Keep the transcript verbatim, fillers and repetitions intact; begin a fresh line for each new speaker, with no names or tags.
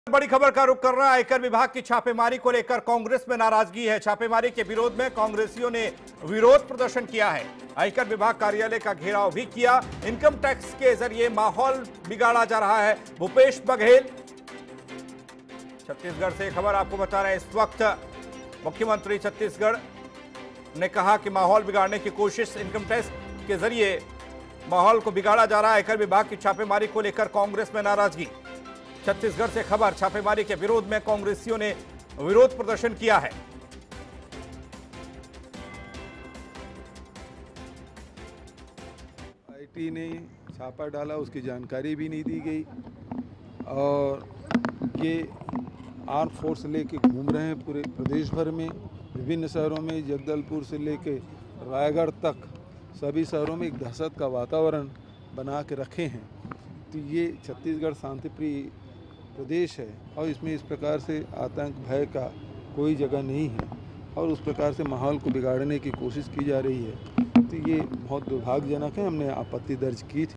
बड़ी खबर का रुख कर रहा है। आयकर विभाग की छापेमारी को लेकर कांग्रेस में नाराजगी है। छापेमारी के विरोध में कांग्रेसियों ने विरोध प्रदर्शन किया है। आयकर विभाग कार्यालय का घेराव भी किया। इनकम टैक्स के जरिए माहौल बिगाड़ा जा रहा है। भूपेश बघेल छत्तीसगढ़ से खबर आपको बता रहे हैं। इस वक्त मुख्यमंत्री छत्तीसगढ़ ने कहा कि माहौल बिगाड़ने की कोशिश, इनकम टैक्स के जरिए माहौल को बिगाड़ा जा रहा है। आयकर विभाग की छापेमारी को लेकर कांग्रेस में नाराजगी। छत्तीसगढ़ से खबर, छापेमारी के विरोध में कांग्रेसियों ने विरोध प्रदर्शन किया है।
आईटी ने छापा डाला, उसकी जानकारी भी नहीं दी गई और ये आर्म फोर्स लेके घूम रहे हैं पूरे प्रदेश भर में, विभिन्न शहरों में, जगदलपुर से लेके रायगढ़ तक सभी शहरों में एक दहशत का वातावरण बना के रखे हैं। तो ये छत्तीसगढ़ शांतिप्रिय प्रदेश है और इसमें इस प्रकार से आतंक भय का कोई जगह नहीं है और उस प्रकार से माहौल को बिगाड़ने की कोशिश की जा रही है। तो ये बहुत दुर्भाग्यजनक है। हमने आपत्ति दर्ज की थी।